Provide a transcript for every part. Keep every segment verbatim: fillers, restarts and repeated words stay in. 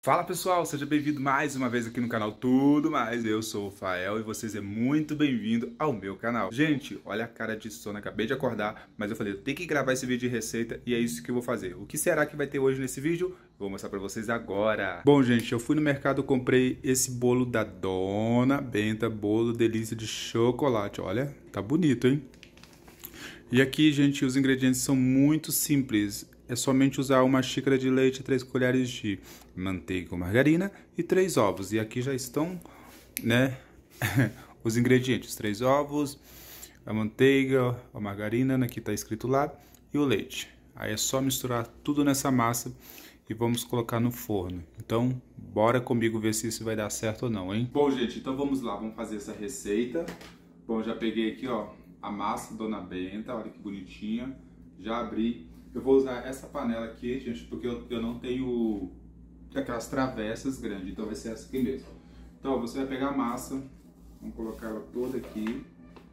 Fala pessoal, seja bem-vindo mais uma vez aqui no canal Tudo Mais. Eu sou o Fael e vocês é muito bem-vindo ao meu canal. Gente, olha a cara de sono, acabei de acordar, mas eu falei, eu tenho que gravar esse vídeo de receita e é isso que eu vou fazer. O que será que vai ter hoje nesse vídeo? Vou mostrar pra vocês agora. Bom, gente, eu fui no mercado, comprei esse bolo da Dona Benta, bolo delícia de chocolate. Olha, tá bonito, hein? E aqui, gente, os ingredientes são muito simples. É somente usar uma xícara de leite, três colheres de manteiga ou margarina e três ovos. E aqui já estão, né, os ingredientes. Três ovos, a manteiga, a margarina, aqui está escrito lá, e o leite. Aí é só misturar tudo nessa massa e vamos colocar no forno. Então, bora comigo ver se isso vai dar certo ou não, hein? Bom, gente, então vamos lá, vamos fazer essa receita. Bom, já peguei aqui, ó, a massa Dona Benta, olha que bonitinha. Já abri. Eu vou usar essa panela aqui, gente, porque eu, eu não tenho aquelas travessas grandes, então vai ser essa aqui mesmo. Então, você vai pegar a massa, vamos colocar ela toda aqui.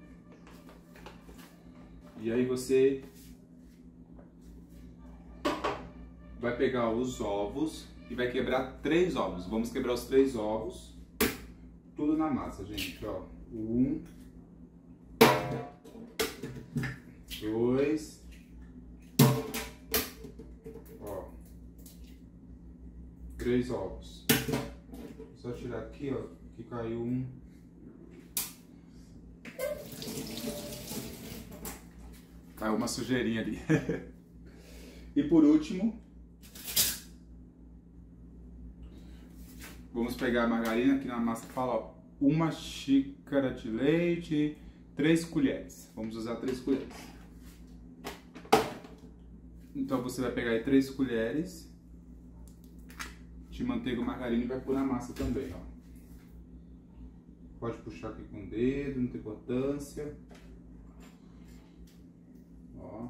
E aí você vai pegar os ovos e vai quebrar três ovos. Vamos quebrar os três ovos, tudo na massa, gente, ó. Um, dois... Três ovos. Só tirar aqui, ó, que caiu um. Caiu uma sujeirinha ali. E por último, vamos pegar a margarina, aqui na massa que fala, ó, uma xícara de leite, três colheres. Vamos usar três colheres. Então você vai pegar aí três colheres de manteiga ou margarina e vai pôr na massa também, ó. Pode puxar aqui com o dedo, não tem importância. Ó.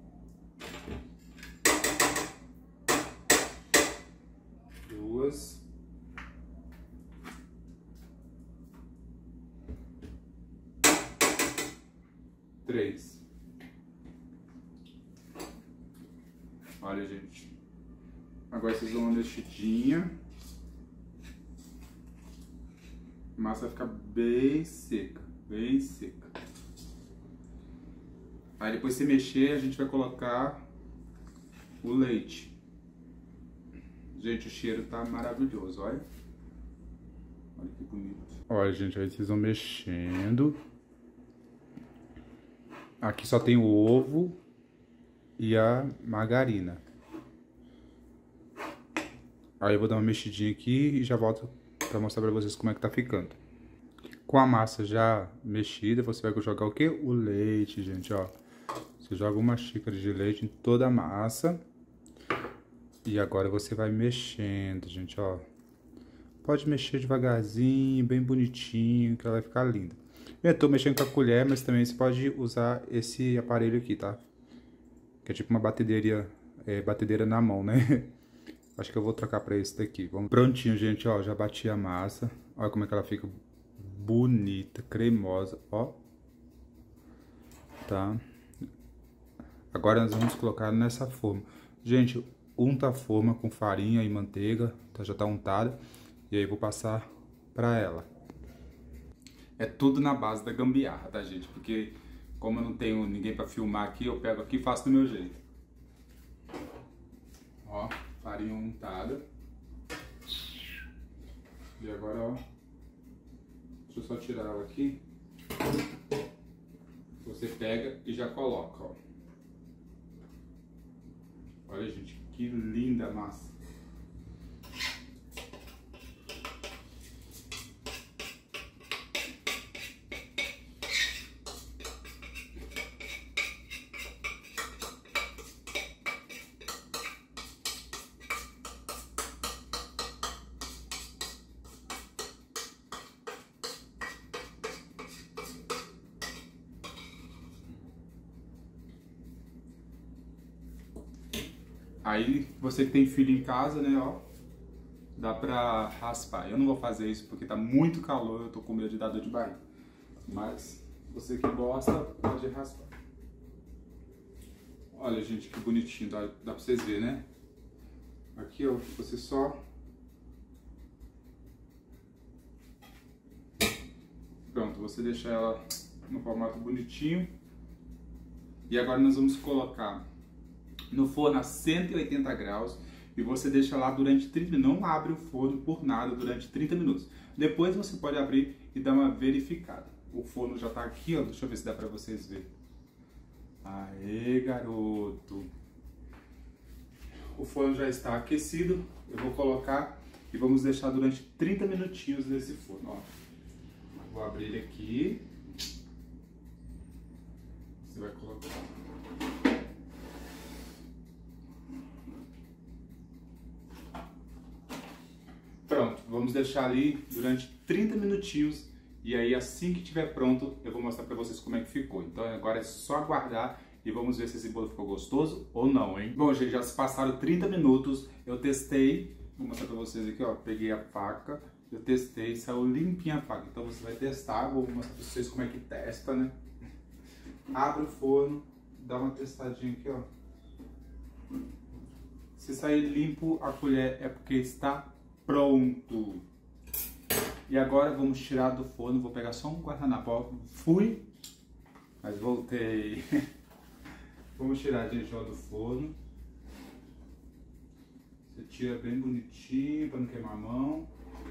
Duas. Três. Olha, gente. Agora vocês dão uma mexidinha. A massa vai ficar bem seca, bem seca. Aí depois de você mexer, a gente vai colocar o leite. Gente, o cheiro tá maravilhoso, olha. Olha que bonito. Olha, gente, aí vocês vão mexendo. Aqui só tem o ovo e a margarina. Aí eu vou dar uma mexidinha aqui e já volto para mostrar para vocês como é que tá ficando. Com a massa já mexida, você vai jogar o que? O leite, gente, ó. Você joga uma xícara de leite em toda a massa. E agora você vai mexendo, gente, ó. Pode mexer devagarzinho, bem bonitinho, que ela vai ficar linda. Eu tô mexendo com a colher, mas também você pode usar esse aparelho aqui, tá? Que é tipo uma batedeira, é, batedeira na mão, né? Acho que eu vou trocar pra esse daqui. Vamos. Prontinho, gente, ó. Já bati a massa. Olha como é que ela fica bonita, cremosa, ó. Tá? Agora nós vamos colocar nessa forma. Gente, unta a forma com farinha e manteiga. Tá? Já tá untada. E aí eu vou passar pra ela. É tudo na base da gambiarra, tá, gente? Porque como eu não tenho ninguém pra filmar aqui, eu pego aqui e faço do meu jeito. Ó. Farinha untada. E agora, ó, deixa eu só tirar ela aqui. Você pega e já coloca, ó. Olha, gente, que linda a massa. Aí, você que tem filho em casa, né, ó, dá pra raspar. Eu não vou fazer isso porque tá muito calor, eu tô com medo de dar dor de barriga. Mas, você que gosta, pode raspar. Olha, gente, que bonitinho, dá, dá pra vocês verem, né? Aqui, ó, você só você deixa ela no formato bonitinho. E agora nós vamos colocar no forno a cento e oitenta graus e você deixa lá durante trinta minutos. Não abre o forno por nada durante trinta minutos. Depois você pode abrir e dar uma verificada. O forno já tá aqui, ó. Deixa eu ver se dá pra vocês verem. Aê, garoto! O forno já está aquecido. Eu vou colocar e vamos deixar durante trinta minutinhos nesse forno, ó. Vou abrir ele aqui. Você vai colocar. Pronto, vamos deixar ali durante trinta minutinhos. E aí assim que estiver pronto, eu vou mostrar pra vocês como é que ficou. Então agora é só aguardar e vamos ver se esse bolo ficou gostoso ou não, hein? Bom, gente, já se passaram trinta minutos, eu testei. Vou mostrar pra vocês aqui, ó. Peguei a faca, eu testei, saiu limpinha a faca. Então você vai testar, vou mostrar pra vocês como é que testa, né? Abre o forno, dá uma testadinha aqui, ó. Se sair limpo a colher é porque está pronto. E agora vamos tirar do forno, vou pegar só um guardanapo. Fui, mas voltei. Vamos tirar de já do forno. Você tira bem bonitinho para não queimar a mão.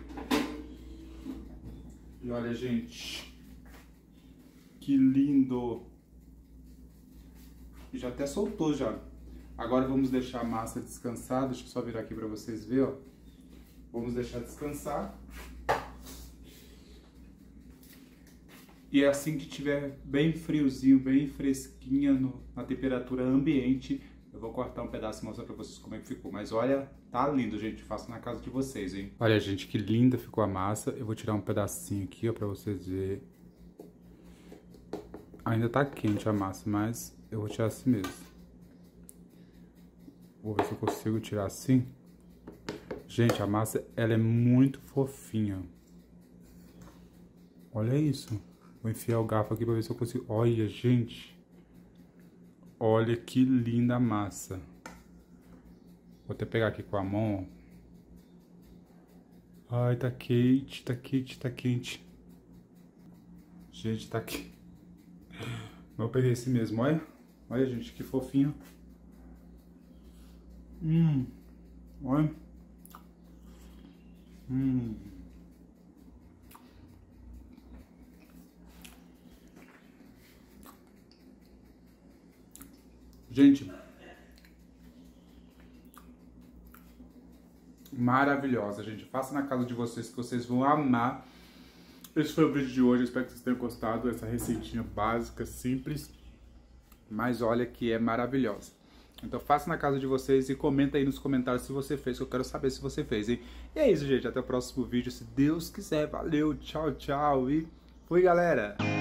E olha, gente, que lindo! Já até soltou já. Agora vamos deixar a massa descansar. Deixa eu só virar aqui para vocês verem, ó. Vamos deixar descansar. E assim que tiver bem friozinho, bem fresquinha no, na temperatura ambiente, eu vou cortar um pedaço e mostrar pra vocês como é que ficou. Mas olha, tá lindo, gente. Faça na casa de vocês, hein? Olha, gente, que linda ficou a massa. Eu vou tirar um pedacinho aqui, ó, pra vocês verem. Ainda tá quente a massa, mas eu vou tirar assim mesmo. Vou ver se eu consigo tirar assim. Gente, a massa, ela é muito fofinha. Olha isso. Vou enfiar o garfo aqui pra ver se eu consigo... Olha, gente. Olha que linda a massa. Vou até pegar aqui com a mão. Ai, tá quente, tá quente, tá quente. Gente, tá aqui. Eu peguei esse mesmo, olha. Olha, gente, que fofinho. Hum. Olha. Hum. Gente, maravilhosa, gente. Faça na casa de vocês que vocês vão amar. Esse foi o vídeo de hoje. Espero que vocês tenham gostado dessa receitinha básica, simples, mas olha que é maravilhosa. Então faça na casa de vocês e comenta aí nos comentários se você fez, que eu quero saber se você fez, hein? E é isso, gente. Até o próximo vídeo, se Deus quiser. Valeu, tchau, tchau e fui, galera!